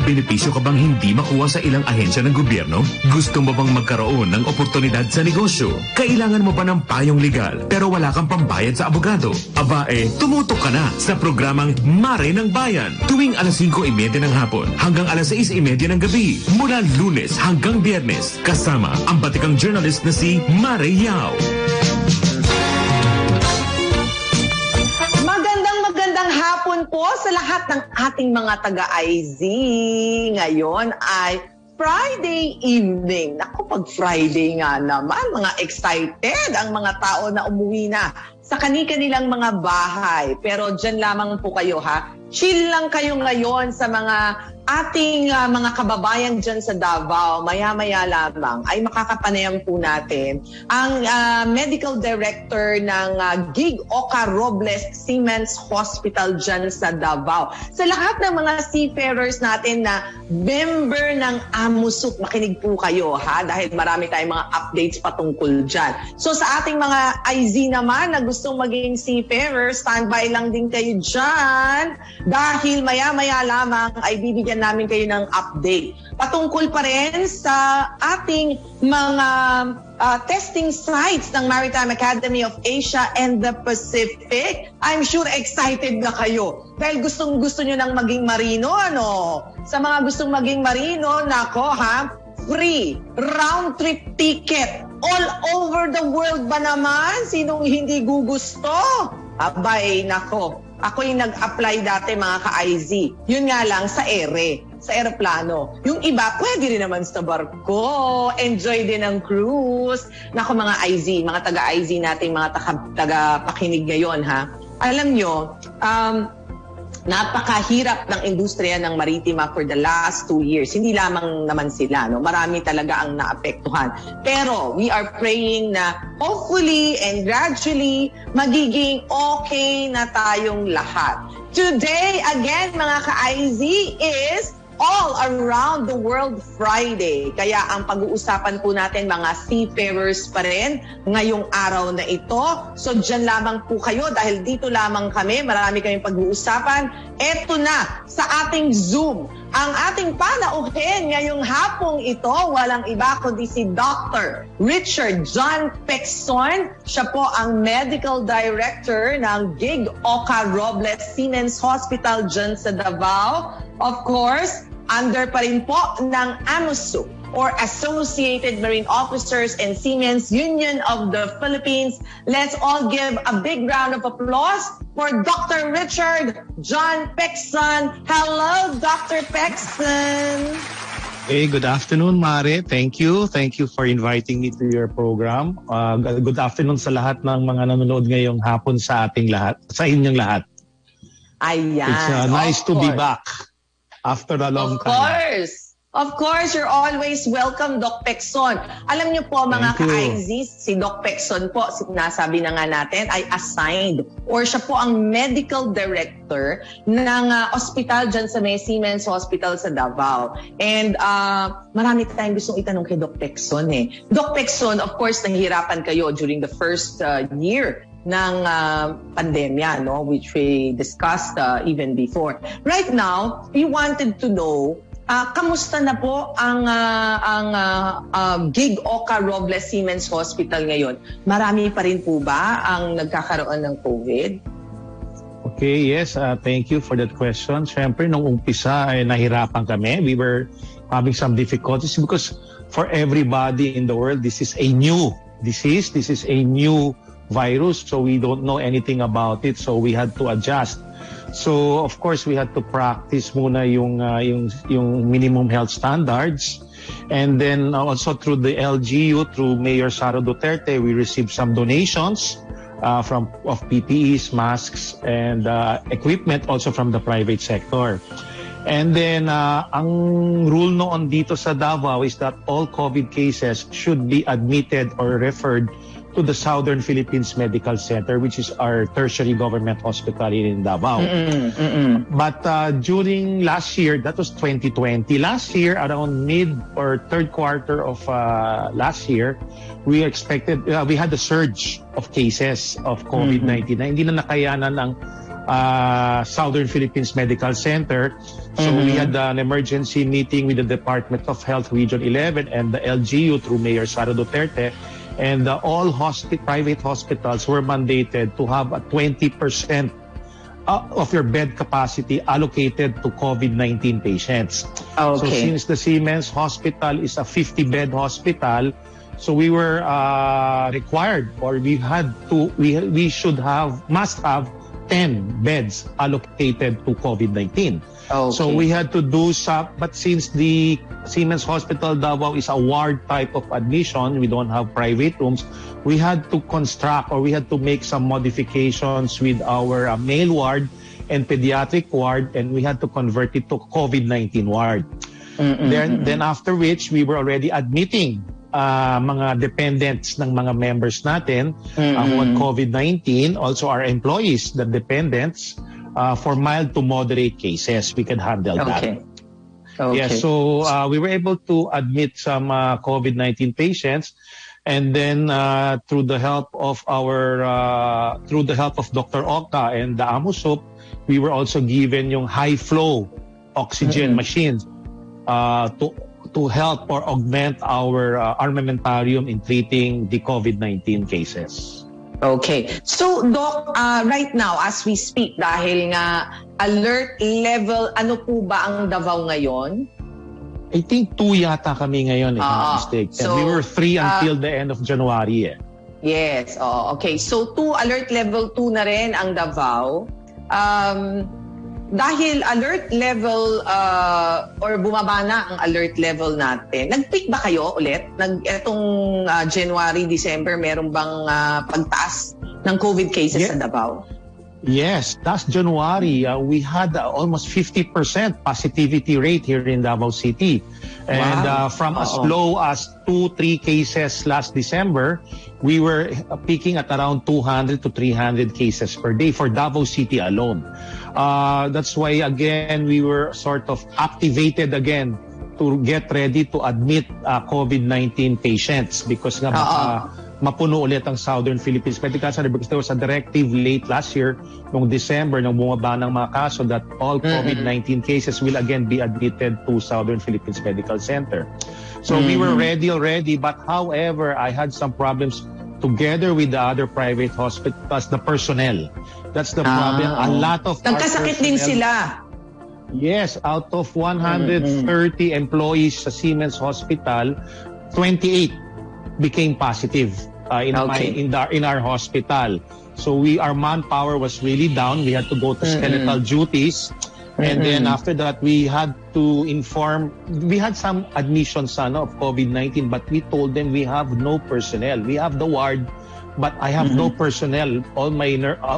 benepisyo ka bang hindi makuha sa ilang ahensya ng gobyerno? Gusto mo bang magkaroon ng oportunidad sa negosyo? Kailangan mo ba ng payong legal pero wala kang pambayad sa abogado? Tumutok ka na sa programang Mare ng Bayan tuwing alas 5:30 ng hapon hanggang alas 6:30 ng gabi mula Lunes hanggang Biyernes kasama ang batikang journalist na si Mare Yao. Po sa lahat ng ating mga taga-IZ. Ngayon ay Friday evening. Naku, pag Friday nga naman, mga excited ang mga tao na umuwi na sa kani-kanilang mga bahay. Pero dyan lamang po kayo ha. Chill lang kayo ngayon sa mga ating mga kababayan dyan sa Davao. Maya-maya lamang ay makakapanayam po natin ang medical director ng Gig Oka Robles Siemens Hospital dyan sa Davao. Sa lahat ng mga seafarers natin na member ng AMUSUK, makinig po kayo ha dahil marami tayong mga updates patungkol dyan. So sa ating mga IZ naman na gustong maging seafarers, standby lang din kayo dyan dahil maya-maya lamang ay bibigyan namin kayo ng update. Patungkol pa rin sa ating mga testing sites ng Maritime Academy of Asia and the Pacific. I'm sure excited na kayo dahil gustong-gusto nyo nang maging marino, ano? Sa mga gustong maging marino, nako ha, free round-trip ticket all over the world ba naman? Sinong hindi gugusto? Abay, nako. Ako yung nag-apply dati mga ka-IZ. Yun nga lang sa ere, sa eroplano. Yung iba, pwede rin naman sa barko. Enjoy din ang cruise. Nako mga IZ, mga taga-IZ natin, mga taga-pakinig ngayon ha. Alam nyo, napakahirap ng industriya ng maritima for the last 2 years. Hindi lamang naman sila, no? Marami talaga ang naapektuhan. Pero we are praying na hopefully and gradually magiging okay na tayong lahat. Today, again, mga ka-IZ, is All Around the World Friday. Kaya ang pag-uusapan po natin mga seafarers pa rin ngayong araw na ito. So dyan lamang po kayo dahil dito lamang kami. Marami kaming pag-uusapan. Eto na sa ating Zoom. Ang ating panauhin ngayong hapong ito, walang iba kundi si Dr. Richard John Pecson. Siya po ang Medical Director ng Gig Oka Robles Siemens Hospital dyan sa Davao. Of course, under pa rin po ng AMUSUK or Associated Marine Officers and Seamen's Union of the Philippines. Let's all give a big round of applause for Dr. Richard John Pecson. Hello, Dr. Pecson. Hey, good afternoon, Mare. Thank you. Thank you for inviting me to your program. Good afternoon sa lahat ng mga nanonood ngayong hapon sa ating lahat, sa inyong lahat. Ayan. It's nice to be back. After a long time. Of course, you're always welcome, Doc Pecson. Alam niyo po, mga ka-IZ, si Doc Pecson po, sinasabi na nga natin, ay assigned or siya po ang medical director ng hospital dyan sa may Siemens Hospital sa Davao. And marami tayong gustong itanong kay Doc Pecson eh. Doc Pecson, of course, nahihirapan kayo during the first year ng pandemya, no, which we discussed even before. Right now, we wanted to know, kamusta na po ang Gig Oka Robles Siemens Hospital ngayon? Marami pa rin po ba ang nagkakaroon ng COVID? Okay, yes. Thank you for that question. Siyempre, nung umpisa ay nahirapan kami. We were having some difficulties because for everybody in the world, this is a new disease. This is a new virus, so we don't know anything about it, so we had to adjust. So of course we had to practice muna yung minimum health standards, and then also through the LGU, through Mayor Sara Duterte, we received some donations of PPEs, masks, and equipment also from the private sector. And then ang rule noon dito sa Davao is that all COVID cases should be admitted or referred to the Southern Philippines Medical Center, which is our tertiary government hospital in Davao. But during last year, that was 2020, last year, around mid or third quarter of last year, we expected, we had a surge of cases of COVID-19 na hindi na nakayanan ng Southern Philippines Medical Center. So we had an emergency meeting with the Department of Health Region 11 and the LGU through Mayor Sara Duterte. And all private hospitals were mandated to have a 20% of your bed capacity allocated to COVID-19 patients. Okay. So since the Siemens Hospital is a 50-bed hospital, so we were required, or must have 10 beds allocated to COVID-19. Okay. So we had to do some, but since the Siemens Hospital Davao is a ward type of admission, we don't have private rooms, we had to construct, or we had to make some modifications with our male ward and pediatric ward, and we had to convert it to COVID-19 ward. Then after which, we were already admitting mga dependents ng mga members natin who had COVID-19, also our employees, the dependents, for mild to moderate cases. We can handle that. Okay. Yeah, so we were able to admit some COVID-19 patients, and then through the help of Dr. Oka and the AMUSUP, we were also given yung high flow oxygen machines to help or augment our armamentarium in treating the COVID-19 cases. Okay. So, Doc, right now, as we speak, dahil nga alert level, ano po ba ang Davao ngayon? I think 2 yata kami ngayon, if I'm not mistaken. So, we were 3 until the end of January. Yes. Okay. So, alert level 2 na rin ang Davao. Dahil alert level or bumaba na ang alert level natin, nag-peak ba kayo ulit? Etong January, December, meron bang pagtaas ng COVID cases sa Davao? Yes, last January, we had almost 50% positivity rate here in Davao City. And from as low as 2-3 cases last December, we were peaking at around 200 to 300 cases per day for Davao City alone. That's why, again, we were sort of activated again to get ready to admit COVID-19 patients because nga baka mapuno ulit ang Southern Philippines Medical Center because there was a directive late last year, noong December, nung bumaba ng mga kaso, that all COVID-19 cases will again be admitted to Southern Philippines Medical Center. So we were ready already, but however, I had some problems together with the other private hospitals, the personnel. That's the problem. A lot of nagkasakit din sila. Yes, out of 130 employees sa Siemens Hospital, 28 became positive in our hospital. So our manpower was really down. We had to go to skeletal duties. And then after that, we had to inform, we had some admissions of COVID-19, but we told them we have no personnel. We have the ward, but I have no personnel. All my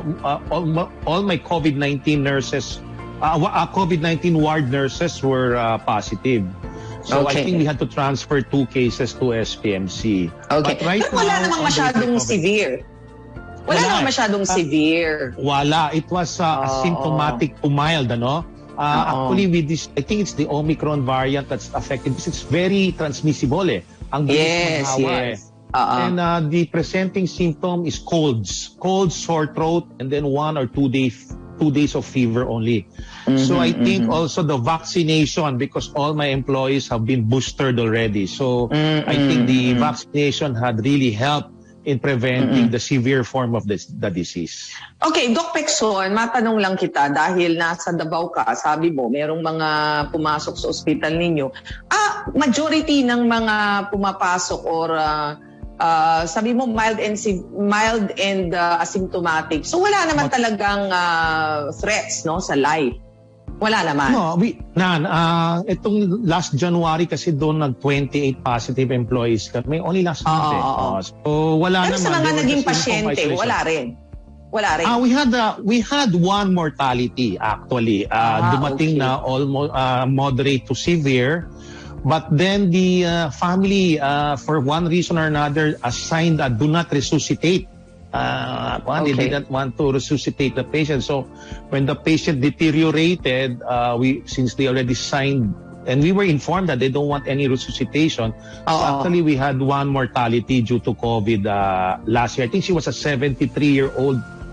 COVID-19 nurses, COVID-19 ward nurses were positive. So I think we had to transfer 2 cases to SPMC. Okay. But right wala namang masyadong severe. Wala namang masyadong severe. Wala. It was asymptomatic to mild, ano? Actually, with this, I think it's the Omicron variant that's affected because it's very transmissible, Ang yes. And the presenting symptom is colds, sore throat, and then 1 or 2 days of fever only. So I think also the vaccination, because all my employees have been boosted already. So I think the vaccination had really helped in preventing the severe form of the disease. Okay, Doc Pecson, matanong lang kita dahil nasa Davao ka, sabi mo, merong mga pumasok sa ospital ninyo. Majority ng mga pumapasok or sabi mo mild and asymptomatic. So wala naman talagang threats sa life. Wala naman. No, itong last January kasi doon nag-28 positive employees kami. Only last month. So wala pero naman. Pero sa mga naging pasyente, wala rin. We had one mortality actually. Dumating na almost moderate to severe. But then the family, for one reason or another, assigned a do not resuscitate. They didn't want to resuscitate the patient. So when the patient deteriorated, since they already signed, and we were informed that they don't want any resuscitation. So actually, we had one mortality due to COVID last year. I think she was a 73-year-old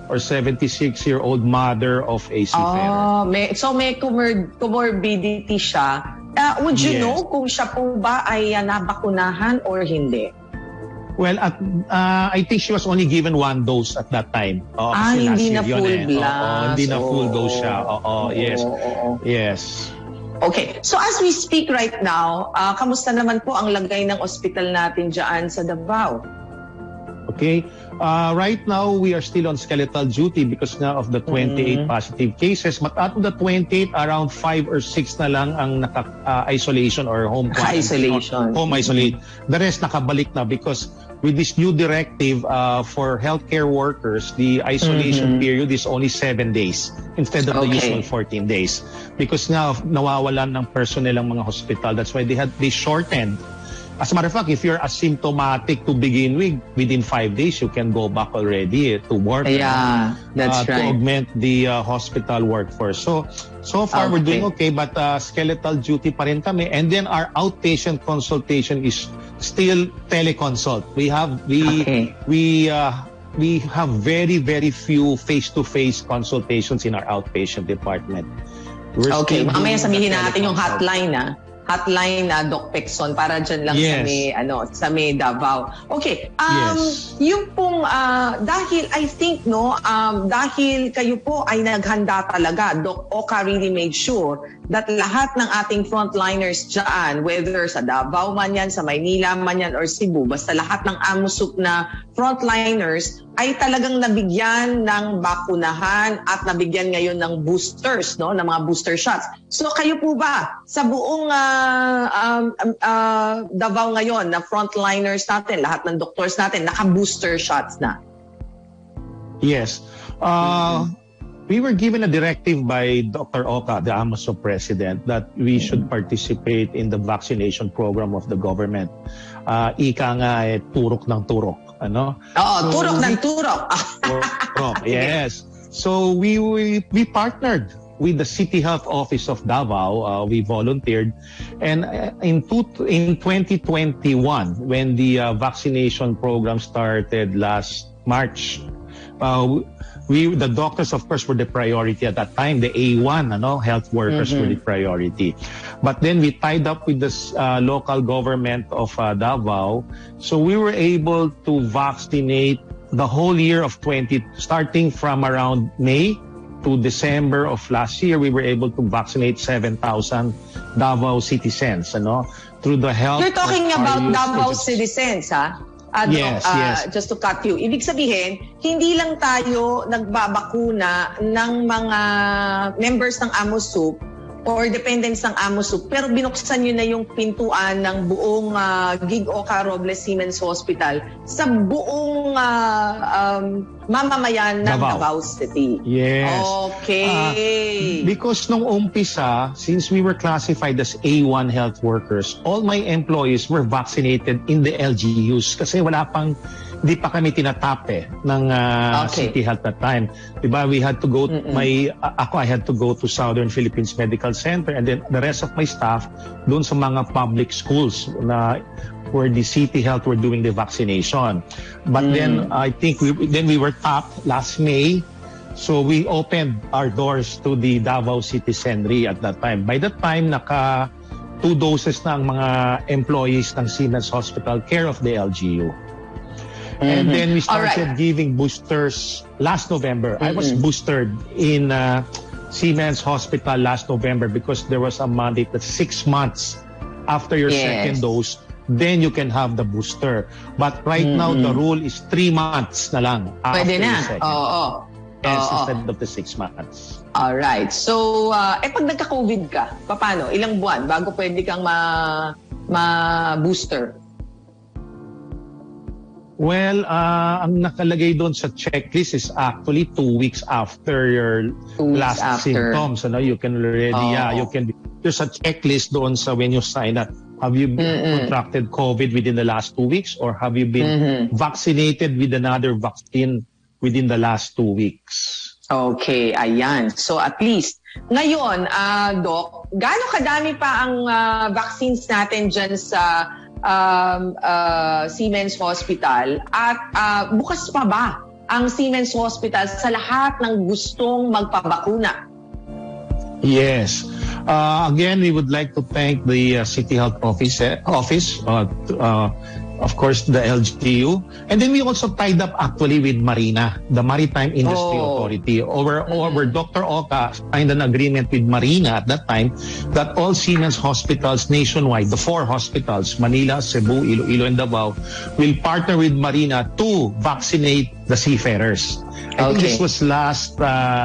or 76-year-old mother of a seafarer. May comorbidity siya. Would you Yes. know kung siya po ba ay nabakunahan or hindi? Well, I think she was only given 1 dose at that time. Kasi hindi last na year full yun blast. Hindi na full dose siya. Yes. Oo. Yes. Okay, so as we speak right now, kamusta naman po ang lagay ng ospital natin dyan sa Davao? Okay. Right now, we are still on skeletal duty because nga of the 28 positive cases. But out of the 28, around 5 or 6 na lang ang naka-isolation or home quarantine. Isolation. Home isolate. The rest nakabalik na because with this new directive for healthcare workers, the isolation period is only 7 days instead of the usual 14 days. Because nga nawawalan ng personnel ang mga hospital. That's why they shortened. As a matter of fact, if you're asymptomatic to begin with, within 5 days, you can go back already to work. Yeah, that's To right. augment the hospital workforce. So far we're doing okay, but skeletal duty pa rin kami. And then our outpatient consultation is still teleconsult. We have very, very few face-to-face consultations in our outpatient department. Okay, mamaya sabihin natin yung teleconsult. hotline na Doc Pexon para dyan lang sa may Davao. Okay, Yes. yung pong dahil I think dahil kayo po ay naghanda talaga, Doc Oka really made sure that lahat ng ating frontliners dyan, whether sa Davao man yan, sa Maynila man yan, or Cebu, basta lahat ng AMUSUP na frontliners ay talagang nabigyan ng bakunahan at nabigyan ngayon ng boosters, ng mga booster shots. So kayo po ba sa buong Davao ngayon na frontliners natin, lahat ng doctors natin, naka-booster shots na? Yes. We were given a directive by Dr. Oka, the AMUSUP president, that we should participate in the vaccination program of the government. Ika nga turok ng turok. Turok ng turok. Turok, yes. So we partnered with the City Health Office of Davao. We volunteered. And in 2021, when the vaccination program started last March, the doctors, of course, were the priority at that time. The A1, health workers were the priority. But then we tied up with the local government of Davao. So we were able to vaccinate the whole year of starting from around May to December of last year. We were able to vaccinate 7,000 Davao citizens, through the health. You're talking of about various Davao agencies. citizens, ha? Yes. Just to cut you. Ibig sabihin, hindi lang tayo nagbabakuna ng mga members ng AMUSUP or dependents ng AMUSUP, pero binuksan nyo na yung pintuan ng buong Gig Oka Robles Siemens Hospital sa buong mamamayan ng Davao City. Yes. Okay. Because nung umpisa, since we were classified as A1 health workers, all my employees were vaccinated in the LGUs kasi hindi pa kami tinatap ng City Health at that time. Diba? We had to go, I had to go to Southern Philippines Medical Center, and then the rest of my staff doon sa mga public schools where the City Health were doing the vaccination. But then I think we were tapped last May. So we opened our doors to the Davao Citizenry at that time. By that time, 2 doses na ang mga employees ng Siemens Hospital care of the LGU. And then we started giving boosters last November. I was boosted in Siemens Hospital last November because there was a mandate that 6 months after your second dose, then you can have the booster. But right now, the rule is 3 months na lang after Pwede na. your second. Yes, instead of the 6 months. Alright. So, pag nagka-COVID ka, paano? Ilang buwan bago pwede kang ma-booster? Well, ang nakalagay doon sa checklist is actually 2 weeks after your last symptoms. You can already, there's a checklist doon sa when you sign up. Have you contracted COVID within the last 2 weeks, or have you been vaccinated with another vaccine within the last 2 weeks? Okay, ayan. So at least, ngayon, Doc, gaano kadami pa ang vaccines natin dyan sa Siemens Hospital, at bukas pa ba ang Siemens Hospital sa lahat ng gustong magpabakuna? Yes. Again, we would like to thank the City Health Office, of course, the LGU. And then we also tied up actually with Marina, the Maritime Industry Authority. Where Dr. Oka signed an agreement with Marina at that time that all Siemens hospitals nationwide, the 4 hospitals, Manila, Cebu, Iloilo, and Davao, will partner with Marina to vaccinate the seafarers. I think this was last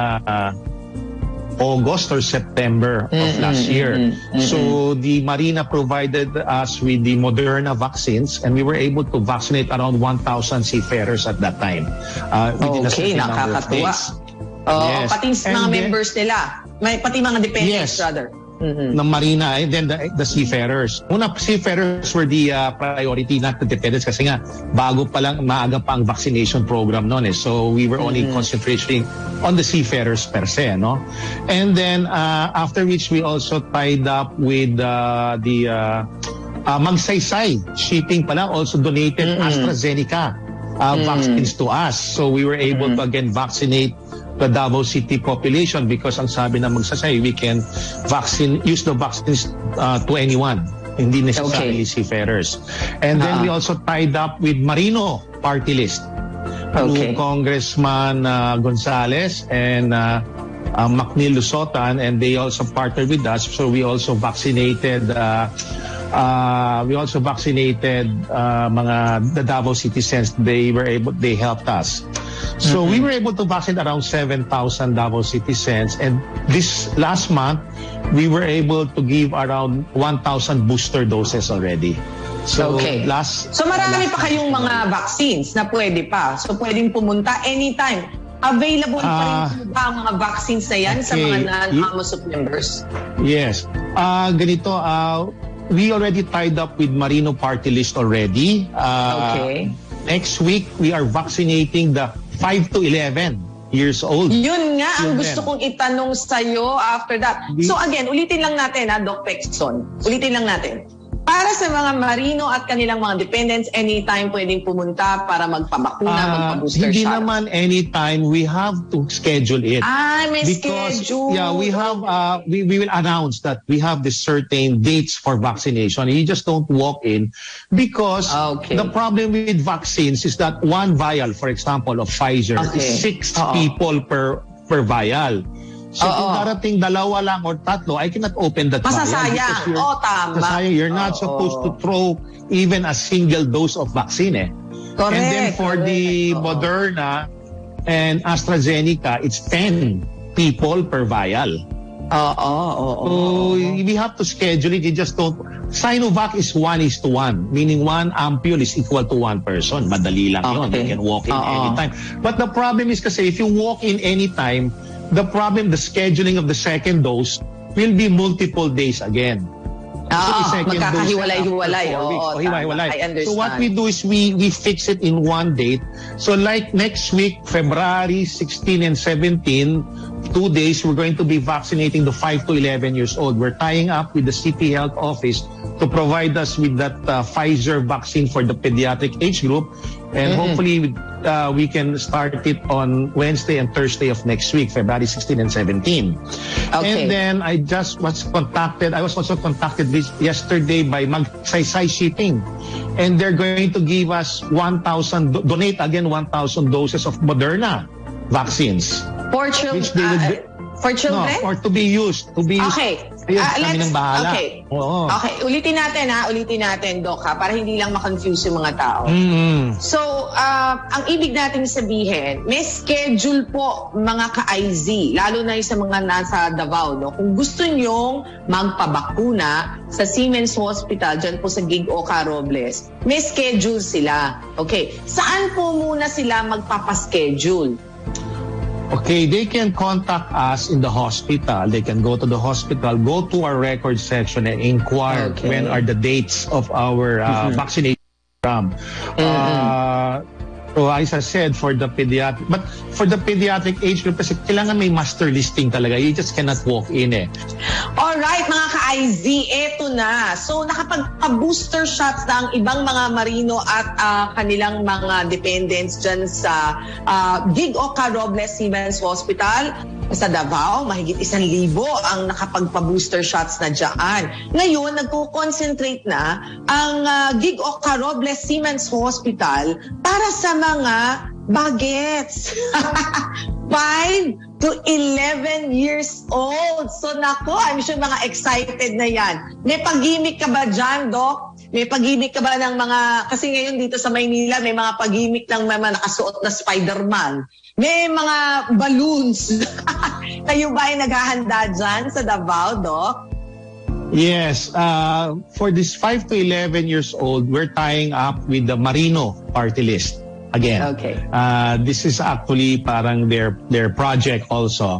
August or September of last year. So the Marina provided us with the Moderna vaccines, and we were able to vaccinate around 1,000 seafarers at that time. Within a certain number of days. Yes. Pati mga members nila, pati mga dependents rather. ng Marina, and then the seafarers. Una, seafarers were the priority, not the dependents, kasi nga bago pa lang, maaga pa ang vaccination program noon eh. So we were only concentrating on the seafarers per se, no? And then after which we also tied up with the Magsaysay Shipping pala also donated AstraZeneca vaccines to us. So we were able to again vaccinate the Davao City population, because ang sabi ng Magsaysay, we can use the vaccines to anyone, hindi necessarily seafarers. And then we also tied up with Marino party list. Congressman Gonzales and Macnil Lusotan, and they also partnered with us. So we also vaccinated the Davao citizens. They helped us. So we were able to vaccinate around 7,000 Davao citizens, and this last month we were able to give around 1,000 booster doses already. So marami pa kayong mga vaccines na pwede pa. So pwedeng pumunta anytime. Available pa rin ba ang mga vaccines na yan sa mga non-AMOSUP members? Yes. Ganito, we already tied up with Marino party list already. Next week, we are vaccinating the 5 to 11 years old. Yun nga ang gusto kong itanong sa'yo after that. So again, ulitin lang natin Doc Pexon. Ulitin lang natin. Para sa mga Marino at kanilang mga dependents, anytime pwedeng pumunta para magpabakuna, magpa-booster shot? Hindi naman anytime. We have to schedule it. May schedule. Yeah, we have, we will announce that we have the certain dates for vaccination. You just don't walk in, because the problem with vaccines is that one vial, for example, of Pfizer is 6 people per vial. So kung darating dalawa lang or tatlo, I cannot open that vial. Masasayang. Tama. You're not supposed to throw even a single dose of vaccine eh. Correct. And then for the Moderna and AstraZeneca, it's 10 people per vial. So we have to schedule it. You just don't. Sinovac is 1:1, meaning 1 ampule is equal to 1 person. Madali lang yun. You can walk in anytime. But the problem is kasi if you walk in anytime, the scheduling of the second dose will be multiple days again. Magkakahiwalay-hiwalay. I understand. So what we do is we fix it in one date. So like next week, February 16 and 17, 2 days, we're going to be vaccinating the 5 to 11 years old. We're tying up with the City Health Office to provide us with that Pfizer vaccine for the pediatric age group. And hopefully we can start it on Wednesday and Thursday of next week, February 16 and 17. And then I was also contacted yesterday by Magsaysay Shipping. And they're going to give us donate again 1,000 doses of Moderna vaccines. For children? No, or to be used. Okay. Kami nang bahala. Okay, ulitin natin, Doc, para hindi lang ma-confuse yung mga tao. So, ang ibig natin sabihin, may schedule po mga ka-IZ, lalo na yung sa mga nasa Davao, no? Kung gusto nyong magpabakuna sa Siemens Hospital, dyan po sa Gig Oka Robles, may schedule sila. Okay, saan po muna sila magpapaschedule? Okay, they can contact us in the hospital. They can go to the hospital, go to our record section and inquire when are the dates of our vaccination program. So as I said, for the pediatric age group, kasi kailangan may master listing talaga. You just cannot walk in eh. Alright, mga ka-IZ, eto na. So, nakapag-booster shots na ang ibang mga marino at kanilang mga dependents dyan sa Gig Oca Robles Siemens Hospital sa Davao. Mahigit 1,000 ang nakapagpa-booster shots na dyan. Ngayon, nagko-concentrate na ang Gig Oca Robles Siemens Hospital para sa mga bagets. 5 to 11 years old. So nako, I'm sure mga excited na yan. May pag-gimmick ka ba dyan, Doc? May pag-gimmick ka ba ng mga, kasi ngayon dito sa Maynila, may mga pag-gimmick ng mga nakasuot na Spider-Man. May mga balloons. Kayo ba ay naghahanda dyan sa Davao, Doc? Yes, for this 5 to 11 years old, we're tying up with the Marino party list. Again, okay. This is actually parang their project also.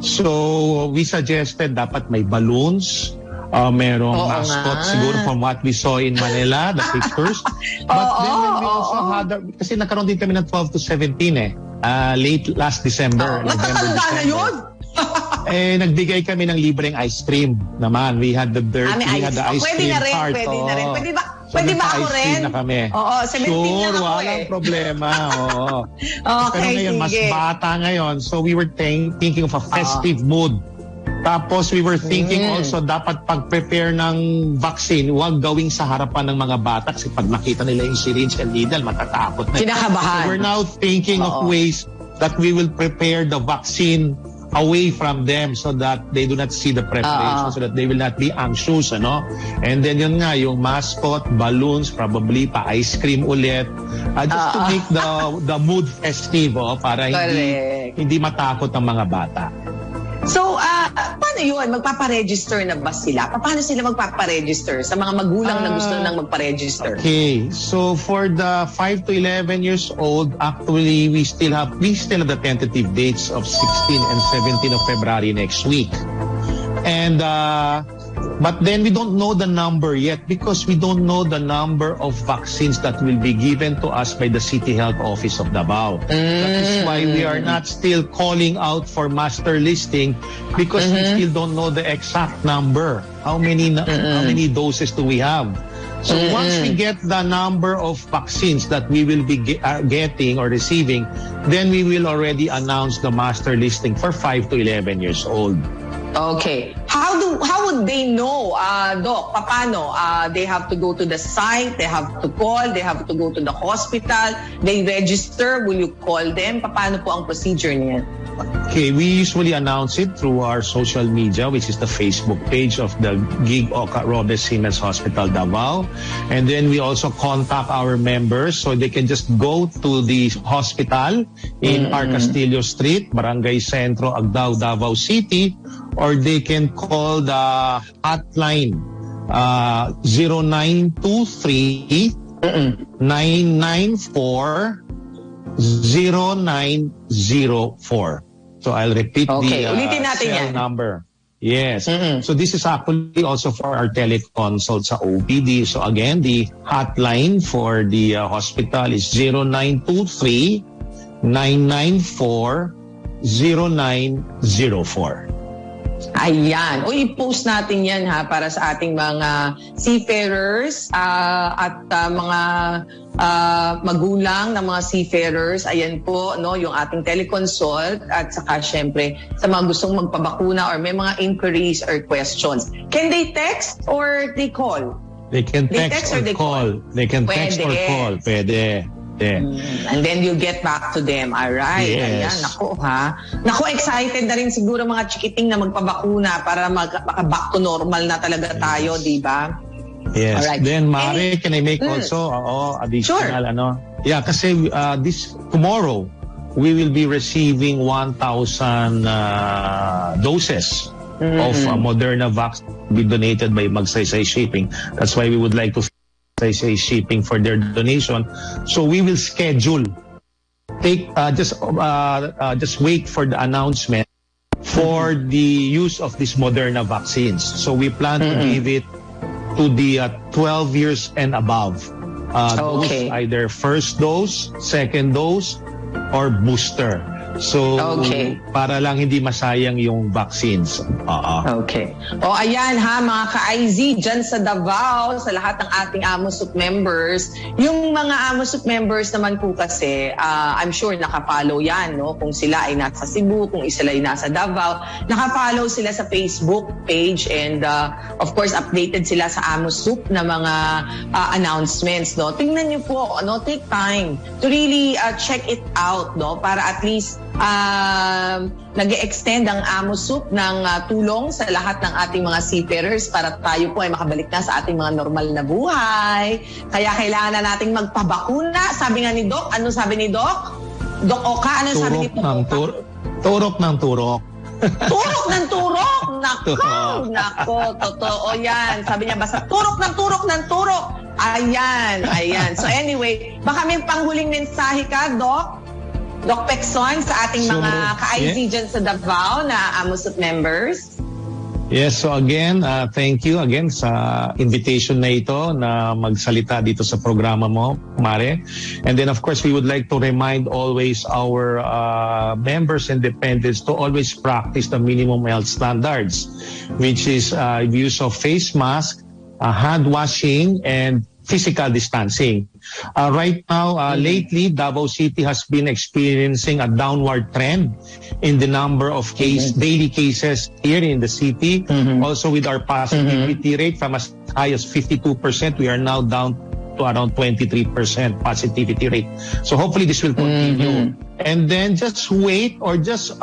So we suggested dapat may balloons, merong mascot siguro from what we saw in Manila, the pictures. But then when we also had, kasi nagkaroon din kami ng 12 to 17 late last December, November, December. Na yun? Nagbigay kami ng libreng ice cream naman. We had the ice cream cart. Pwede na rin. Pwede ba ako rin? Na kami. Oo, 17 sure, lang ako walang problema. Oo. Okay, pero ngayon, sige. mas bata ngayon. So we were thinking of a festive mood. Tapos we were thinking also dapat pag-prepare ng vaccine, huwag gawing sa harapan ng mga bata kasi pag nakita nila yung syringe and needle, matatakot na. Kinakabahan. So we're now thinking of ways that we will prepare the vaccine away from them so that they do not see the preparation, so that they will not be anxious, ano? And then yun nga, yung mascot, balloons, probably pa-ice cream ulit, just to make the mood festive, para hindi matakot ang mga bata. So, paano yun? Magpaparegister na ba sila? Paano sila magpaparegister sa mga magulang na gusto nang magparegister? Okay. So, for the 5 to 11 years old, actually, we still have the tentative dates of 16 and 17 of February next week. And, but then we don't know the number yet because we don't know the number of vaccines that will be given to us by the City Health Office of Davao. That is why we are not still calling out for master listing because we still don't know the exact number. How many doses do we have? So once we get the number of vaccines that we will be getting or receiving, then we will already announce the master listing for 5 to 11 years old. Okay. How would they know, Doc? Paano? They have to go to the site, they have to call, they have to go to the hospital, they register, will you call them? Paano po ang procedure niyan? Okay, we usually announce it through our social media, which is the Facebook page of the Gig Oca Robles Siemens Hospital Davao. And then we also contact our members so they can just go to the hospital in Park Castillo Street, Barangay Centro, Agdao, Davao City, or they can call the hotline 0923 994 0904. So I'll repeat the cell number. Yes. So this is actually also for our teleconsult sa OPD. So again, the hotline for the hospital is 0923 994 0904. Ayan. O i-post natin yan para sa ating mga seafarers at mga magulang ng mga seafarers. Ayan po, no, yung ating teleconsult at saka syempre sa mga gustong magpabakuna or may mga inquiries or questions. Can they text or they call? They can text or call. They can text or call. Pwede. And then you get back to them. Alright. Yes. Ayan, naku, excited na rin siguro mga chikiting na magpabakuna para back to normal na talaga tayo, di ba? Yes. Alright. Then, Mare, can I make also additional, Sure. Yeah, kasi tomorrow, we will be receiving 1,000 doses of Moderna vaccine to be donated by Magsaysay Shipping. That's why we would like to say shipping for their donation. So we will schedule. Just wait for the announcement for the use of these Moderna vaccines. So we plan to give it to the 12 years and above. Those either first dose, second dose, or booster. So, para lang hindi masayang yung vaccines. Okay. O ayan ha, mga ka-IZ, dyan sa Davao, sa lahat ng ating AMOSUP members. Yung mga AMOSUP members naman po kasi, I'm sure nakapollow yan, no? Kung sila ay nasa Cebu, kung sila ay nasa Davao, nakapollow sila sa Facebook page and of course, updated sila sa AMOSUP na mga announcements, no? Tingnan niyo po, no? Take time to really check it out, no? Para at least nag-extend ang AMOSUP ng tulong sa lahat ng ating mga seafarers para tayo po ay makabalik na sa ating mga normal na buhay. Kaya kailangan na nating magpabakuna. Sabi nga ni Doc, ano sabi ni Doc? Doc Oka, ano sabi ni Doc Oka? Turok ng turok. Turok ng turok! Nako, totoo yan. Sabi niya basta turok ng turok ng turok. Ayan. So anyway, baka may panghuling mensahe ka, Doc? Doc Pecson, sa ating mga ka-IZ dyan sa Davao na AMOSUP members. Yes, so again, thank you again sa invitation na ito na magsalita dito sa programa mo, Mare. And then of course, we would like to remind always our members and dependents to always practice the minimum health standards, which is use of face mask, hand washing, and physical distancing. Right now, lately, Davao City has been experiencing a downward trend in the number of daily cases here in the city. Also with our positivity rate from as high as 52%, we are now down to around 23% positivity rate. So hopefully this will continue. And then just wait or just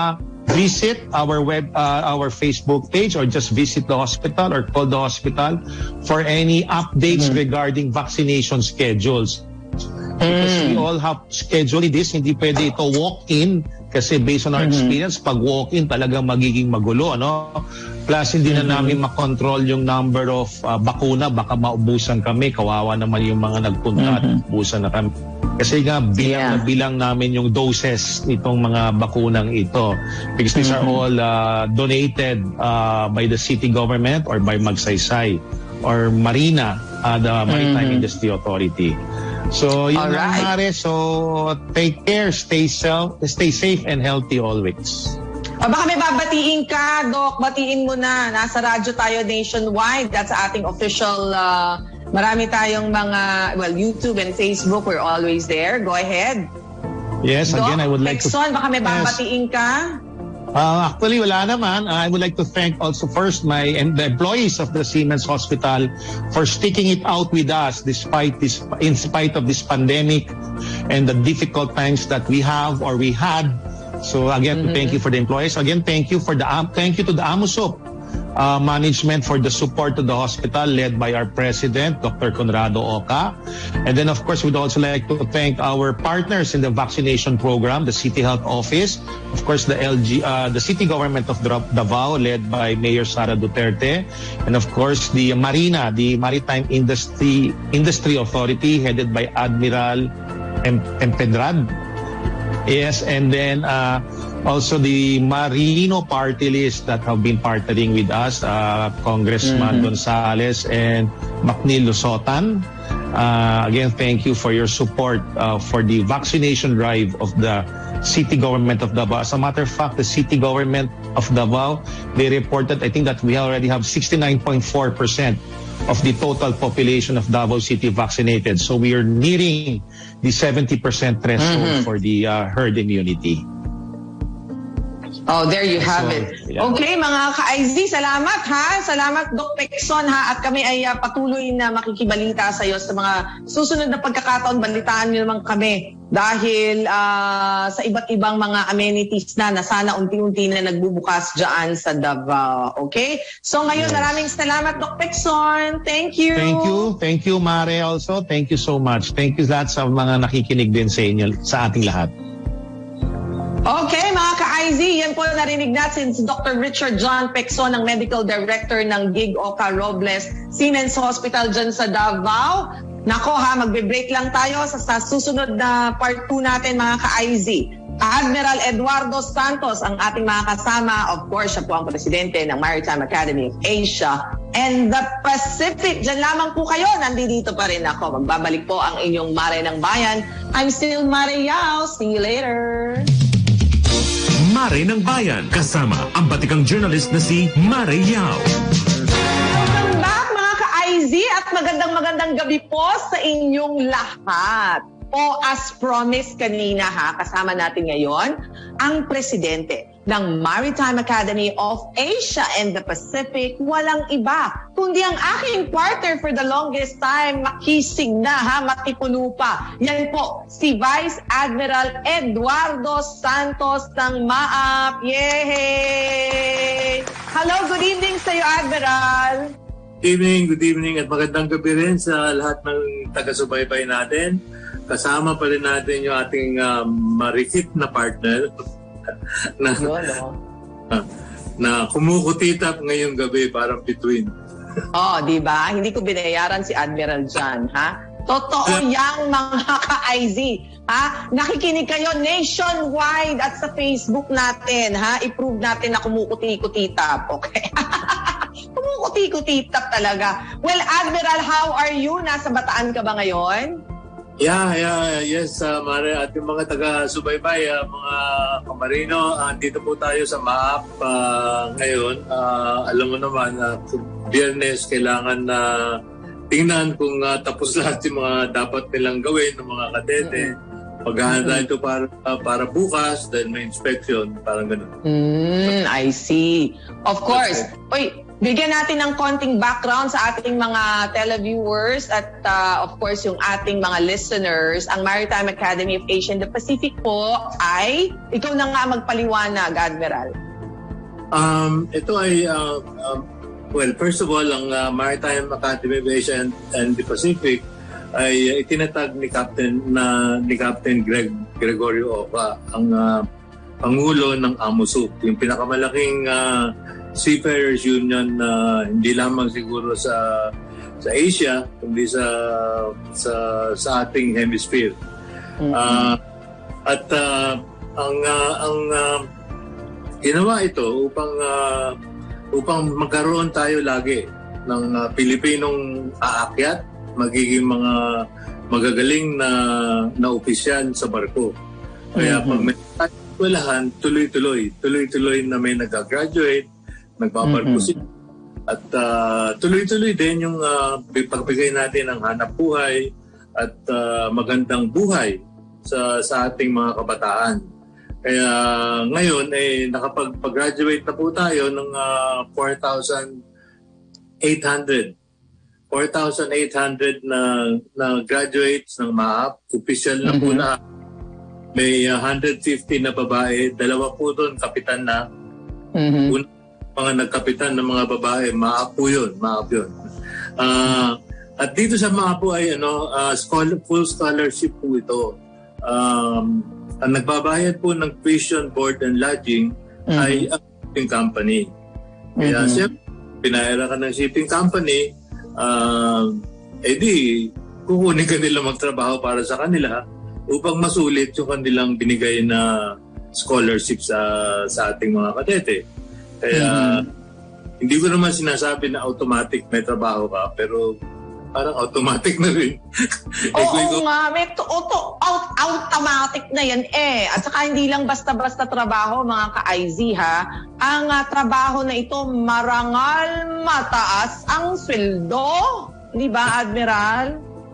visit our our Facebook page or just visit the hospital or call the hospital for any updates regarding vaccination schedules. Because we all have scheduled this, hindi pwede ito walk-in kasi based on our experience, pag walk-in talagang magiging magulo, no? Plus hindi na namin makontrol yung number of bakuna, baka maubusan kami, kawawa naman yung mga nagpunta at ubusan na kami. Kasi nga bilang namin yung doses nitong mga bakunang ito because these are all donated by the city government or by Magsaysay or Marina, the Maritime Industry Authority. So yun lang, Mare. So take care, stay safe and healthy always. Baka may babatiin ka, Doc. Batiin mo na. Nasa radyo tayo nationwide. That's ating official marami tayong mga, YouTube and Facebook, we're always there. Go ahead. Yes, Doc, again, I would like Pecson, baka may babatiin ka? Actually, wala naman. I would like to thank also first the employees of the Siemens Hospital for sticking it out with us in spite of this pandemic and the difficult times that we have or we had. So again, thank you for the employees. Again, thank you to the AMOSUP management for the support to the hospital led by our president, Dr. Conrado Oca. And then, of course, we'd also like to thank our partners in the vaccination program, the City Health Office, of course, the City Government of Davao led by Mayor Sara Duterte, and of course, the Marina, the Maritime Industry Authority headed by Admiral Empedrad. Yes, and then also the Marino party list that have been partnering with us, Congressman Gonzales and Macnil Lusotan. Again, thank you for your support for the vaccination drive of the City Government of Davao. As a matter of fact, the City Government of Davao, they reported, I think that we already have 69.4% of the total population of Davao City vaccinated. So we are nearing the 70% threshold for the herd immunity. Oh, there you have it. Yeah. Okay, mga ka-IZ, salamat ha. Salamat, Doc Pecson ha. At kami ay patuloy na makikibalita sa iyo sa mga susunod na pagkakataon. Balitaan niyo naman kami dahil sa iba't ibang mga amenities na sana unti-unti na nagbubukas dyan sa Davao. Okay? So ngayon, maraming salamat, Doc Pecson. Thank you. Thank you, Mare also. Thank you so much. Thank you lahat sa mga nakikinig din sa inyo, sa ating lahat. Okay, mga ka-IZ, yan po narinig natin si Dr. Richard John Pecson, ang Medical Director ng Gig Oca Robles Siemens Hospital dyan sa Davao. Nako ha, magbe-break lang tayo sa susunod na part 2 natin, mga ka-IZ. Admiral Eduardo Santos, ang ating mga kasama. Of course, siya po ang presidente ng Maritime Academy of Asia. and the Pacific. Diyan lamang po kayo. Nandito pa rin ako. Magbabalik po ang inyong Mare ng Bayan. I'm still Mare Yao. See you later. Mare ng Bayan, kasama ang batikang journalist na si Mare Yao. Welcome back mga ka-IZ at magandang gabi po sa inyong lahat. O as promised kanina kasama natin ngayon ang presidente ng Maritime Academy of Asia and the Pacific. Walang iba kundi ang aking partner for the longest time, makising na matipuno pa. Yan po, si Vice Admiral Eduardo Santos ng MAAP. Yay! Hello, good evening sa iyo, Admiral. Good evening at magandang gabi rin sa lahat ng taga-subaybay natin. Kasama pa rin natin yung ating marikit na partner na kumukutitap ngayong gabi parang bituin. Di ba? Hindi ko binayaran si Admiral John, Totoo yang mga ka-IZ, Nakikinig kayo nationwide at sa Facebook natin, I-prove natin na kumukuti-kutitap, okay? Kumukuti-kutitap talaga. Well, Admiral, how are you? Nasa Bataan ka ba ngayon? Yes, Mare, at yung mga taga-subaybay, mga kamarino, dito po tayo sa MAAP ngayon. Alam mo naman, Biyernes, kailangan na tingnan kung tapos lahat yung mga dapat nilang gawin ng mga kadete. Paghahanda ito para bukas, then may inspection, parang gano'n. I see. Of course. Bigyan natin ng konting background sa ating mga televiewers at of course yung ating mga listeners. Ang Maritime Academy of Asia and the Pacific po ay, ikaw na nga magpaliwanag, Admiral. Ito ay, well, first of all, ang Maritime Academy of Asia and the Pacific ay itinatag ni Captain Gregorio Oca, ang Pangulo ng AMUSUC, yung pinakamalaking seafarers union na hindi lamang siguro sa Asia kundi sa ating hemisphere. Ang ginawa ito upang magkaroon tayo lagi ng Pilipinong aakyat, magiging mga magagaling na opisyal sa barko. Kaya pag may eskwelahan, tuloy-tuloy na may nag-graduate, nagbabarko sila. At tuloy-tuloy din yung pagbigay natin ng hanap buhay at magandang buhay sa ating mga kabataan. Kaya ngayon nakapag-graduate na po tayo ng 4,800 na graduates ng MAAP. Official na po na. May 150 na babae. Dalawa po doon, kapitan na. Mga nagkapitan ng mga babae, MAAP po yun. At dito sa MAAP po ay full scholarship po ito. Ang nagbabayad po ng tuition, board, and lodging ay ang shipping company. Kaya siyempre, pinahira ka ng shipping company, kukunin ka nila magtrabaho para sa kanila upang masulit yung kanilang binigay na scholarship sa ating mga kadete. Kaya hindi ko naman sinasabi na automatic may trabaho ka, pero parang automatic na rin. Oo nga, may automatic na yan At saka hindi lang basta-basta trabaho, mga ka-IZ Ang trabaho na ito, marangal, mataas ang sweldo. Di ba, Admiral?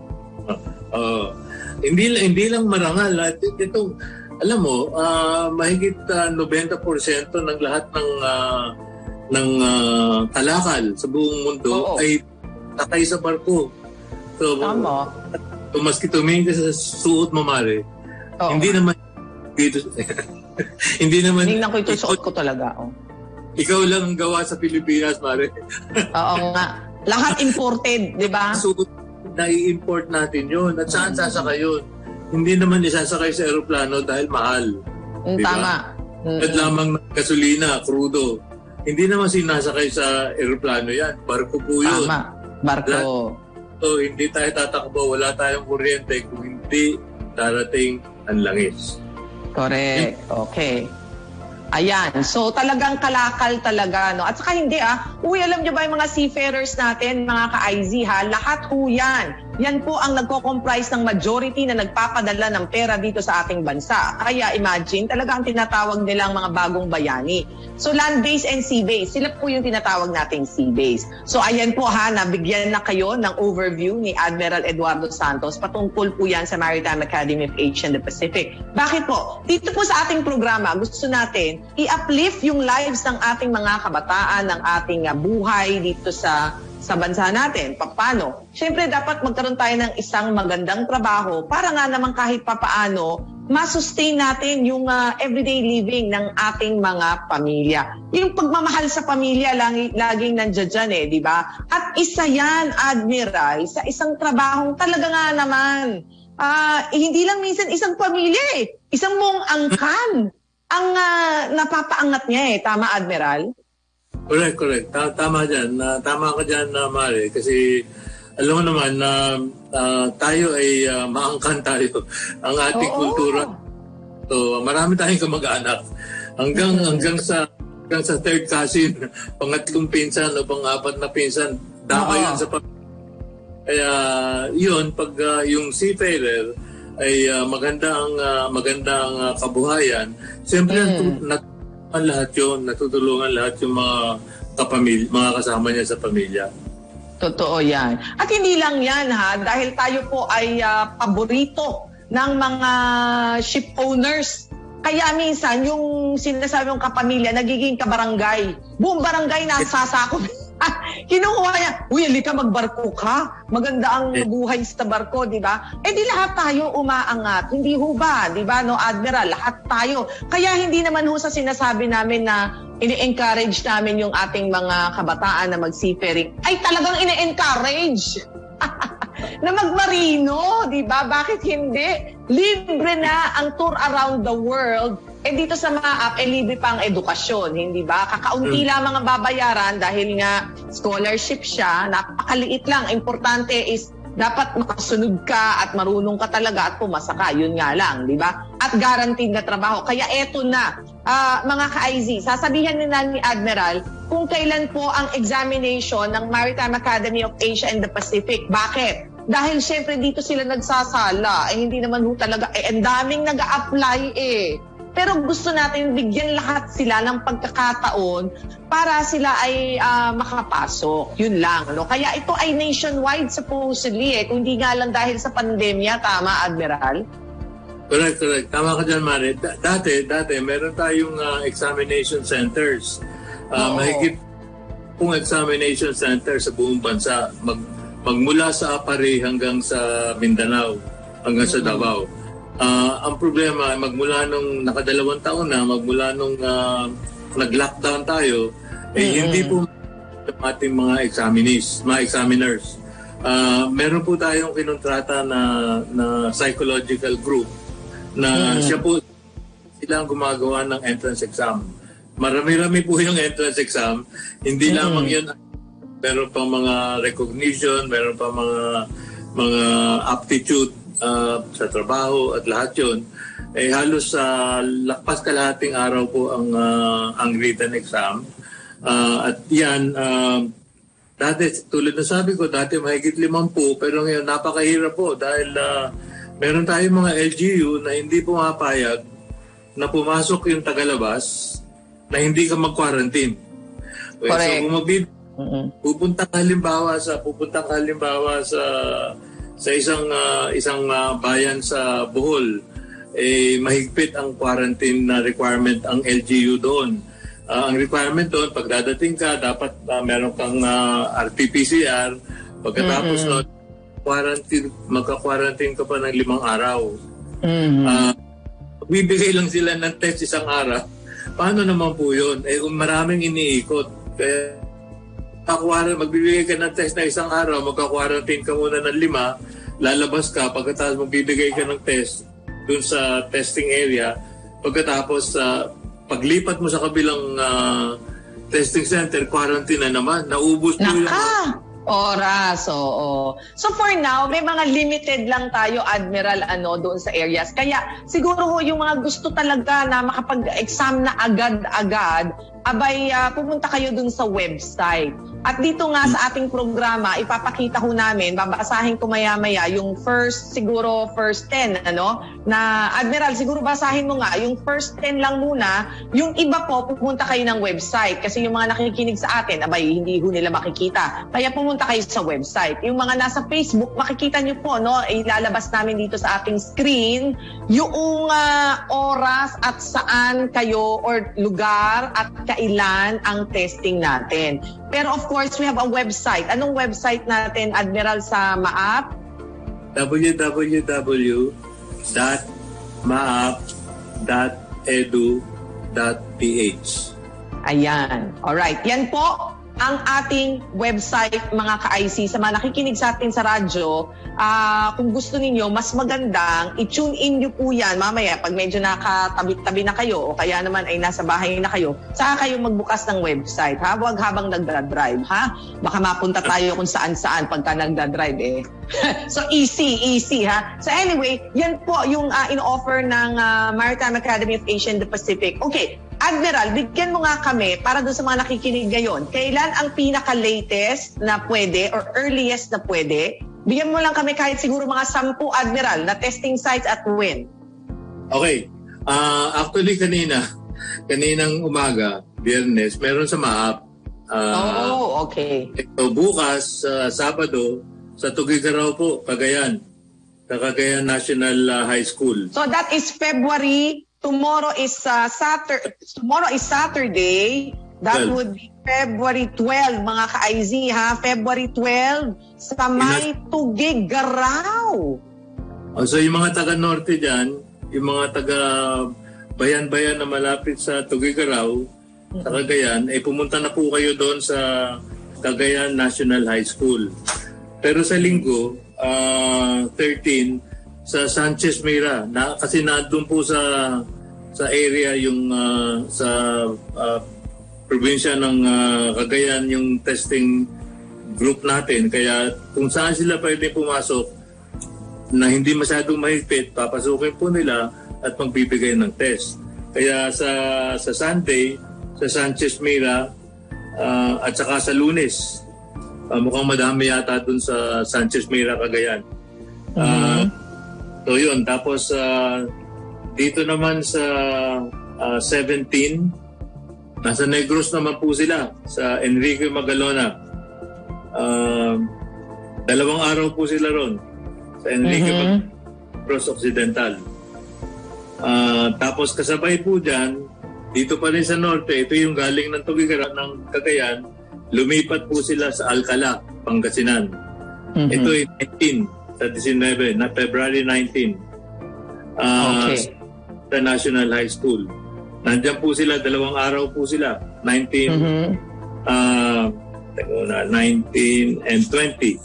Hindi lang marangal. Ito, alam mo, mahigit 90% ng lahat ng kalakal sa buong mundo ay takay sa barko. So, tama. Maski tumingin ka sa suot mo, Mare, hindi naman dito. Hindi naman. Tingnan ko ito, suot ko talaga. Ikaw lang ang gawa sa Pilipinas, Mare. Oo nga. Lahat imported, di ba? Suot, nai-import natin yun. At saan sasakay yun? Hindi naman isasakay sa aeroplano dahil mahal. Tama. At lamang ng gasolina, crudo. Hindi naman sinasakay sa aeroplano yan. Barko po yun. Tama. Barko. So, hindi tayo tatakbo, wala tayong kuryente kung hindi darating ang langis. Correct. Okay. Ayan. So talagang kalakal talaga, no? At saka hindi alam niyo ba yung mga seafarers natin, mga ka-IZ lahat ho yan. Yan po ang nagko-comprise ng majority na nagpapadala ng pera dito sa ating bansa. Kaya imagine, talaga ang tinatawag nilang mga bagong bayani. So land-based and sea-based, sila po yung tinatawag nating sea-based. So ayan po nabigyan na kayo ng overview ni Admiral Eduardo Santos patungkol po yan sa Maritime Academy of Asia and the Pacific. Bakit po? Dito po sa ating programa, gusto natin i-uplift yung lives ng ating mga kabataan, ng ating buhay dito sa bansa natin. Paano? Siyempre, dapat magkaroon tayo ng isang magandang trabaho para nga naman kahit papaano masustain natin yung everyday living ng ating mga pamilya. Yung pagmamahal sa pamilya laging nandiyan dyan di ba? At isa yan, Admiral, sa isang trabahong talaga nga naman, hindi lang minsan isang pamilya isang buong angkan ang napapaangat niya Tama, Admiral? Correct. Tama dyan. Tama ka dyan, Mare. Kasi alam mo naman na tayo ay maangkan tayo. Ang ating kultura. So, marami tayong kamag-anak. Hanggang sa third cousin, pangatlong pinsan o pang-apat na pinsan, dama yun sa Kaya yun, pag yung seafarer ay magandang kabuhayan, siyempre natutulungan lahat yung mga kasama niya sa pamilya. Totoo yan. At hindi lang yan dahil tayo po ay paborito ng mga ship owners. Kaya minsan yung sinasabi mong kapamilya nagiging kabarangay. Buong barangay nasasakop. Kinukuha niya, halika magbarko ka. Maganda ang buhay sa barko, di ba? Di lahat tayo umaangat. Hindi ho ba, di ba, no, Admiral? Lahat tayo. Kaya hindi naman ho sa sinasabi namin na ini-encourage namin yung ating mga kabataan na mag-seafaring. Ay, talagang ini-encourage na magmarino, di ba? Bakit hindi? Libre na ang tour around the world. Dito sa MAAP, libre pa ang edukasyon, hindi ba? Kakaunti lamang ang babayaran dahil nga scholarship siya, napakaliit lang. Importante is dapat makasunod ka at marunong ka talaga at pumasa ka. Yun nga lang, di ba? At guaranteed na trabaho. Kaya eto na, mga ka-IZ, sasabihan ni Admiral kung kailan po ang examination ng Maritime Academy of Asia and the Pacific. Bakit? Dahil syempre dito sila nagsasala. Hindi naman ho talaga, ang daming nag-a-apply Pero gusto natin bigyan lahat sila ng pagkakataon para sila ay makapasok. Yun lang. No? Kaya ito ay nationwide supposedly. Kung hindi nga lang dahil sa pandemya. Tama, Admiral? Correct. Tama ka dyan, Mare. Dati, meron tayong examination centers. Mahigit pong examination center sa buong bansa. Magmula sa Apari hanggang sa Mindanao, hanggang sa Davao. Ang problema, magmula nung nakadalawang taon na, magmula nung nag-lockdown tayo, hindi po ating mga examiners. Meron po tayong kinontrata na psychological group na sila ang gumagawa ng entrance exam. Marami-rami po yung entrance exam. Hindi lamang yun, meron pa mga recognition, meron pa mga aptitude sa trabaho at lahat yun, halos lakpas kalahating araw po ang written exam. At yan, dati, tulad na sabi ko, dati mahigit 50, pero ngayon napakahirap po dahil meron tayong mga LGU na hindi pumapayag na pumasok yung tagalabas na hindi ka mag-quarantine. Okay, so kung pupunta ka halimbawa sa isang bayan sa Bohol, mahigpit ang quarantine na requirement ang LGU doon. Ang requirement doon, pag dadating ka, dapat meron kang RT-PCR. Pagkatapos magka-quarantine ka pa ng 5 araw. Bibigay lang sila ng test isang araw. Paano naman po yun? Maraming iniikot. Kaya magbibigay ka ng test na isang araw, magka-quarantine ka muna ng 5, lalabas ka, pagkatapos magbibigay ka ng test dun sa testing area, pagkatapos paglipat mo sa kabilang testing center, quarantine na naman, naubos mo yung Oras, oo. So for now, may mga limited lang tayo, Admiral, doon sa areas. Kaya siguro ho, yung mga gusto talaga na makapag-exam na agad-agad, pumunta kayo dun sa website. At dito nga sa ating programa, ipapakita ho namin, babasahin ko maya-maya yung first 10, na Admiral, siguro basahin mo nga, yung first 10 lang muna, yung iba po, pupunta kayo ng website. Kasi yung mga nakikinig sa atin, hindi ho nila makikita. Kaya pumunta kayo sa website. Yung mga nasa Facebook, makikita nyo po, ilalabas namin dito sa ating screen, yung oras at saan kayo or lugar at kailan ang testing natin. Pero of course, we have a website. Anong website natin, Admiral, sa MAAP? www.maap.edu.ph. Ayan. Alright. Yan po ang ating website, mga ka-IC. Sa mga nakikinig sa atin sa radyo, kung gusto ninyo, mas magandang i-tune in nyo po yan mamaya pag medyo nakatabi-tabi na kayo o kaya naman ay nasa bahay na kayo, saka kayo magbukas ng website. Huwag habang nagdadrive, ha? Baka mapunta tayo kung saan-saan pagka nagdadrive, So easy, ha? So anyway, yan po yung in-offer ng Maritime Academy of Asia and the Pacific. Okay, Admiral, bigyan mo nga kami para doon sa mga nakikinig ngayon. Kailan ang pinaka-latest na pwede or earliest na pwede? Bigyan mo lang kami kahit siguro mga 10, Admiral, na testing sites at when. Okay. Actually, kaninang umaga, Biyernes, meron sa MAAP. Okay. Ito, bukas, Sabado, sa Tugigaraw po, Cagayan. Sa Cagayan National High School. So that is February. Tomorrow is Saturday. That would be February 12, mga ka-IZ, ha? February 12 sa may Tugigaraw. So yung mga taga-norte dyan, yung mga taga-bayan-bayan na malapit sa Tugigaraw, sa Cagayan, pumunta na po kayo doon sa Cagayan National High School. Pero sa linggo, 13, sa Sanchez Mira, kasi nandun po sa area yung sa probinsya ng Cagayan yung testing group natin. Kaya kung saan sila pwede pumasok na hindi masyadong mahigpit, papasukin po nila at magbibigay ng test. Kaya sa Sunday, sa Sanchez Mira, at saka sa Lunes, mukhang madami yata dun sa Sanchez Mira, Cagayan. So yun, tapos dito naman sa 17, nasa Negros naman po sila, sa Enrique Magalona. 2 araw po sila ron, sa Enrique Negros Occidental. Tapos kasabay po dyan, dito pa rin sa norte, ito yung galing ng Tugigaraw ng Cagayan, lumipat po sila sa Alcala, Pangasinan. Ito ay 19 sa 19, na February 19. Sa National High School. Nandiyan po sila, 2 araw po sila. 19 and 20.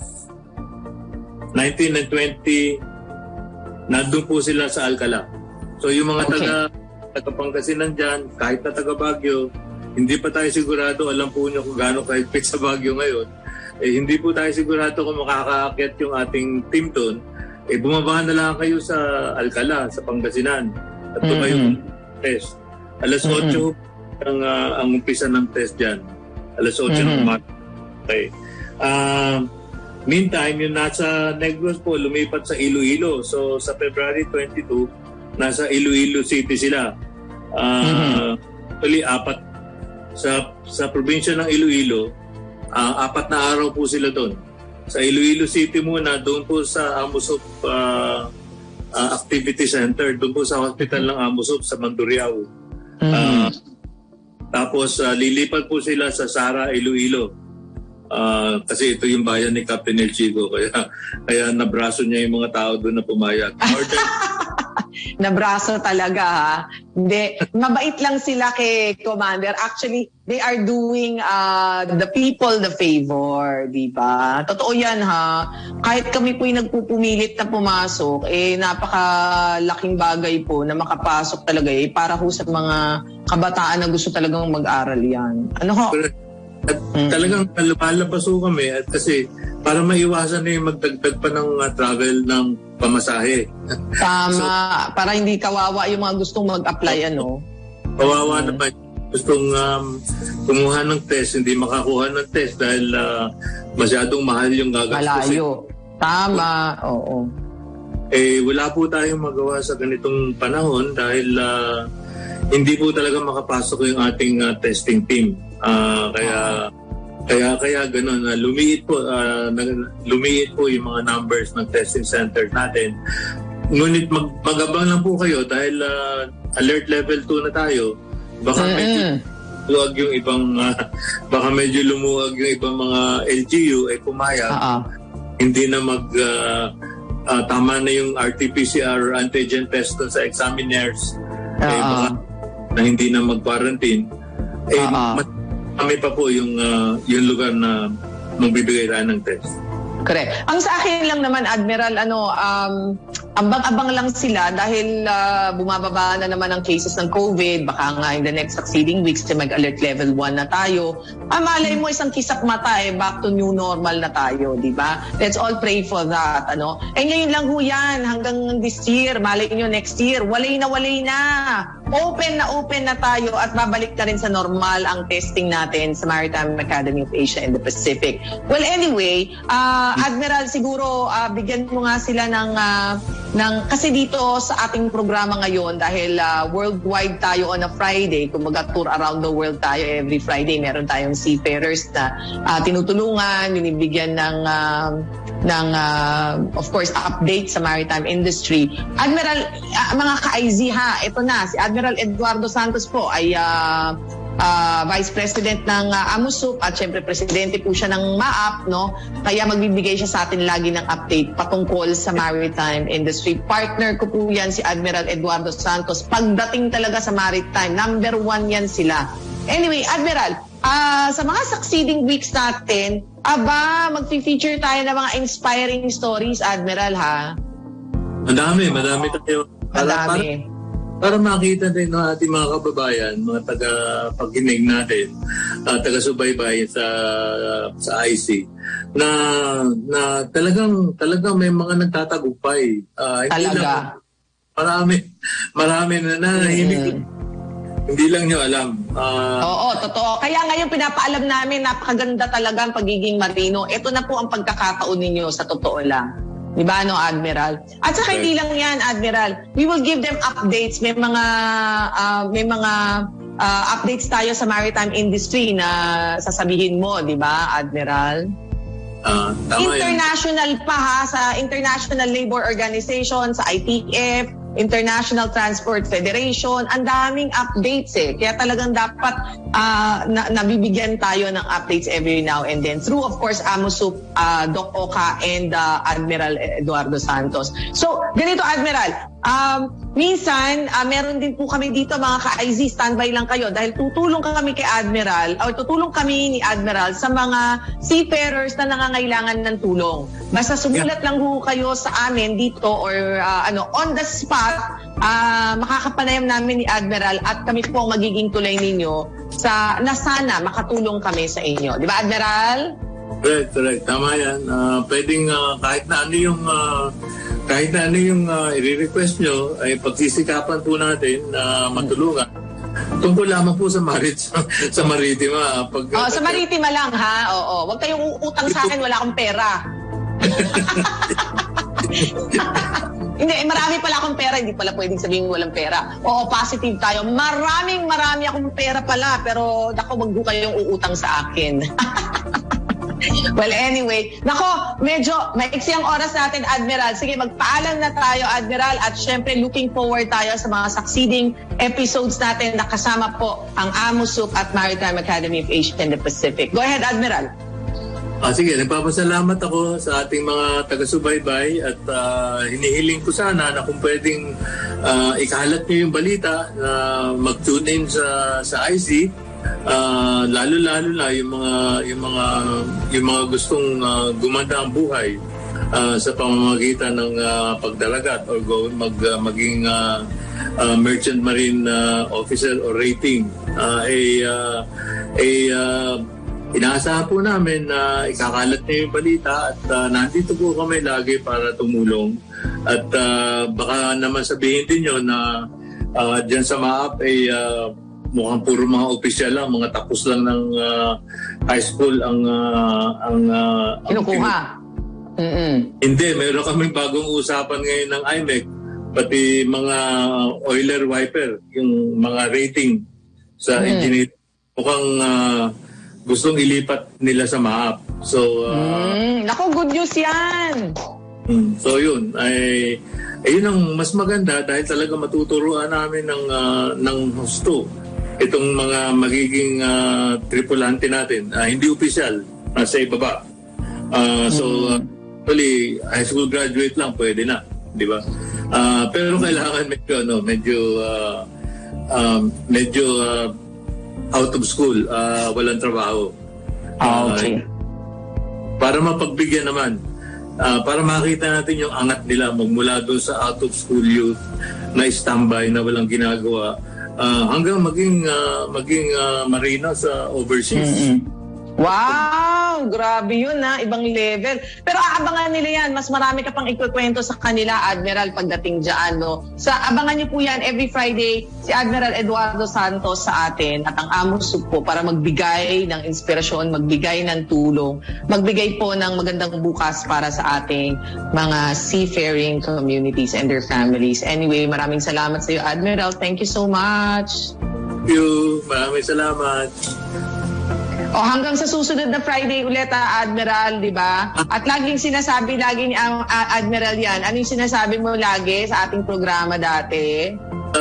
19 and 20, nandun po sila sa Alcala. So yung mga taga-Pangasinan dyan, kahit na taga-Baguio, hindi pa tayo sigurado, alam po nyo kung gaano kahigpit sa Baguio ngayon, hindi po tayo sigurado kung makakaakyat yung ating team doon, bumaba na lang kayo sa Alcala, sa Pangasinan, at tumayo test. Alas 8 ang umpisa ng test dyan. Alas 8 ng umaga. Okay. Meantime, yung nasa Negros po, lumipat sa Iloilo. So sa February 22, nasa Iloilo City sila. Actually, 4 sa probinsya ng Iloilo, 4 na araw po sila doon. Sa Iloilo City muna, doon po sa Amusop Activity Center, doon po sa hospital ng Amusop sa Mandurriao. Tapos lilipat po sila sa Sara, Iloilo. Kasi ito yung bayan ni Captain El Chico, kaya nabraso niya yung mga tao doon na pumayag. Nabraso talaga, ha? Hindi, mabait lang sila kay Commander. Actually, they are doing the people the favor, di ba? Totoo yan, ha? Kahit kami po yung nagpupumilit na pumasok, napakalaking bagay po na makapasok talaga para ho sa mga kabataan na gusto talagang mag-aral yan. Ano ho? At talagang lumalabas po kami at kasi para maiwasan na yung magdagdag pa ng travel ng pamasahe. Tama. Para hindi kawawa yung mga gustong mag-apply, ano? Kawawa naman. Gustong kumuha ng test, hindi makakuha ng test dahil masyadong mahal yung gagastusin. Malayo. Tama. Oo. Wala po tayong magawa sa ganitong panahon dahil hindi po talaga makapasok yung ating testing team. Kaya ganun, lumiit po yung mga numbers ng testing center natin. Ngunit magabang lang po kayo dahil alert level 2 na tayo. Baka medyo lumuwag yung ibang mga LGU pumayag. Hindi na tama na yung RT-PCR antigen test sa examiners. Baka na hindi na mag-quarantine. Kami pa po yung lugar na magbibigay tayo ng test. Correct. Ang sa akin lang naman, Admiral, ambang-abang lang sila dahil bumababa na naman ang cases ng COVID. Baka nga in the next succeeding weeks mag-alert level 1 na tayo. Malay mo isang kisap mata back to new normal na tayo, di ba? Let's all pray for that, ano? Ngayon lang ho yan, hanggang this year, malay nyo next year, walay na. Open na tayo at babalik na rin sa normal ang testing natin sa Maritime Academy of Asia and the Pacific. Well, anyway, Admiral, siguro bigyan mo nga sila ng kasi dito sa ating programa ngayon dahil worldwide tayo on a Friday, kumbaga tour around the world tayo every Friday, meron tayong seafarers na tinutulungan, binibigyan ng of course update sa maritime industry. Admiral, mga ka-IZ ito na si Admiral Eduardo Santos po ay Vice President ng AMUSUP at syempre Presidente po siya ng MAAP, no? Kaya magbibigay siya sa atin lagi ng update patungkol sa maritime industry. Partner ko po yan si Admiral Eduardo Santos. Pagdating talaga sa maritime, number 1 yan sila. Anyway, Admiral, sa mga succeeding weeks natin, mag-feature tayo ng mga inspiring stories, Admiral, ha? Madami tayo. Para makita din ng ating mga kababayan, mga taga-pagkinig natin, taga-subaybay sa IC, na talagang may mga nagtatagumpay. Talaga. Marami na nahimik. Hindi lang nyo alam. Oo, totoo. Kaya ngayon pinapaalam namin, napakaganda talaga ang pagiging marino. Ito na po ang pagkakataon ninyo sa totoo lang. Di ba, no, Admiral? At saka hindi lang yan, Admiral. We will give them updates. May mga updates tayo sa maritime industry na sasabihin mo, di ba, Admiral? Tama international yan. Sa International Labor Organization, sa ITF, International Transport Federation, ang daming updates Kaya talagang dapat nabibigyan tayo ng updates every now and then through, of course, AMUSUP, Doc Oka, and Admiral Eduardo Santos. So, ganito, Admiral, minsan, meron din po kami dito, mga ka-IZ, standby lang kayo dahil tutulong kami kay Admiral, o tutulong kami ni Admiral sa mga seafarers na nangangailangan ng tulong. Basta sumulat lang po kayo sa amin dito or on the spot, makakapanayam namin ni Admiral at kami po ang magiging tulay ninyo na sana makatulong kami sa inyo. Di ba, Admiral? Correct. Tama yan. Pwedeng kahit na ano yung i-request nyo, ay pagsisikapan po natin na matulungan. Tungkol lamang po sa maritima. Sa maritima lang, ha? Oo. Huwag kayong utang sa akin, wala akong pera. Hindi, marami pala akong pera. Hindi pala pwedeng sabihin walang pera. Oo, positive tayo. Marami akong pera pala. Pero, wag po kayong uutang sa akin. Well, anyway. Medyo maiksi ang oras natin, Admiral. Sige, magpaalam na tayo, Admiral. At syempre, looking forward tayo sa mga succeeding episodes natin na kasama po ang AMUSUP at Maritime Academy of Asia and the Pacific. Go ahead, Admiral. Sige, nagpapasalamat ako sa ating mga taga-subaybay at hinihiling ko sana na kung pwedeng ikalat nyo yung balita na mag-tune in sa IC, lalo-lalo na yung mga gustong gumanda ang buhay sa pamamagitan ng pagdalagat or maging merchant marine officer or rating. inaasahan po namin na ikakalat niyo yung balita at nandito po kami lagi para tumulong. At baka naman sabihin din nyo na dyan sa MAAP ay mukhang puro mga opisyal lang, mga tapos lang ng high school ang Kinukuha. Hindi, meron kaming bagong usapan ngayon ng IMEC, pati mga oiler wiper, yung mga rating sa engineer. Mukhang gustong ilipat nila sa MAAP. So, Naku, good news yan! So yun, yun ang mas maganda dahil talaga matuturuan namin ng husto itong mga magiging tripulante natin. Hindi opisyal, nasa ibaba. Actually, high school graduate lang, pwede na. Di ba? Pero kailangan medyo out of school, walang trabaho. Okay. Para mapagbigyan naman, para makita natin yung angat nila magmula doon sa out of school youth na standby na walang ginagawa hanggang maging marina sa overseas. Wow! Grabe yun ibang level. Pero aabangan nila yan. Mas marami ka pang ikukwento sa kanila, Admiral, pagdating dyan. No? Abangan niyo po yan every Friday, si Admiral Eduardo Santos sa atin at ang AMUSUP po para magbigay ng inspirasyon, magbigay ng tulong, magbigay po ng magandang bukas para sa ating mga seafaring communities and their families. Anyway, maraming salamat sa iyo, Admiral. Thank you so much. Thank you. Maraming salamat. Hanggang sa susunod na Friday ulit, Admiral, di ba? At laging sinasabi, lagi ni Admiral yan. Ano yung sinasabi mo lagi sa ating programa dati?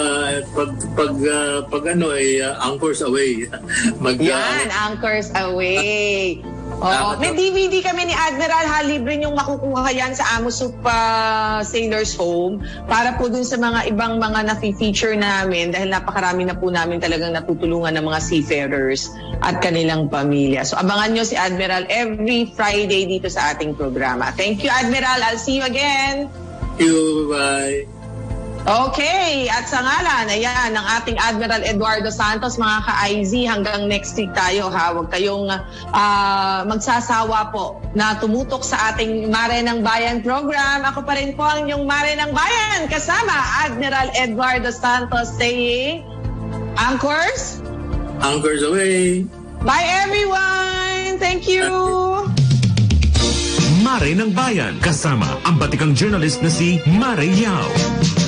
Pag anchors away. Yan, anchors away. May DVD kami ni Admiral, libre niyong makukuha yan sa AMUSUP Sailors Home para po dun sa mga ibang mga na-feature namin dahil napakarami na po namin talagang natutulungan ng mga seafarers at kanilang pamilya. So abangan nyo si Admiral every Friday dito sa ating programa. Thank you, Admiral. I'll see you again. Thank you. Bye. Okay, at sa ngalan, ayan, ng ating Admiral Eduardo Santos, mga ka-IZ, hanggang next week tayo, Huwag kayong magsasawa po na tumutok sa ating Mare ng Bayan program. Ako pa rin po ang inyong Mare ng Bayan, kasama Admiral Eduardo Santos saying, Anchors? Anchors away. Bye everyone! Thank you! Mare ng Bayan, kasama ang batikang journalist na si Mare Yao.